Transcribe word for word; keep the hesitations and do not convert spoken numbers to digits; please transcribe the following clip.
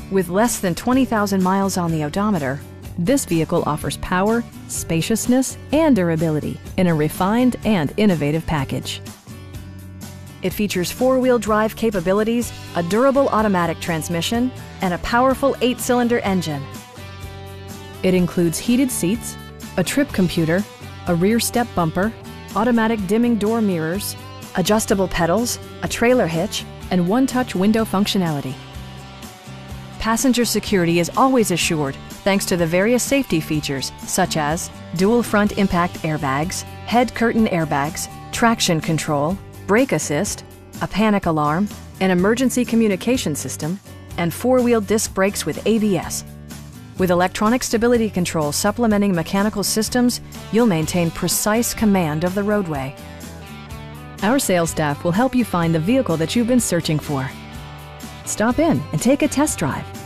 With less than twenty thousand miles on the odometer, this vehicle offers power, spaciousness, and durability in a refined and innovative package. It features four-wheel drive capabilities, a durable automatic transmission, and a powerful eight-cylinder engine. It includes heated seats, a trip computer, a rear step bumper, automatic dimming door mirrors, adjustable pedals, a trailer hitch, and one-touch window functionality. Passenger security is always assured thanks to the various safety features such as dual front impact airbags, head curtain airbags, traction control, brake assist, a panic alarm, an emergency communication system, and four-wheel disc brakes with A B S. With electronic stability control supplementing mechanical systems, you'll maintain precise command of the roadway. Our sales staff will help you find the vehicle that you've been searching for. Stop in and take a test drive.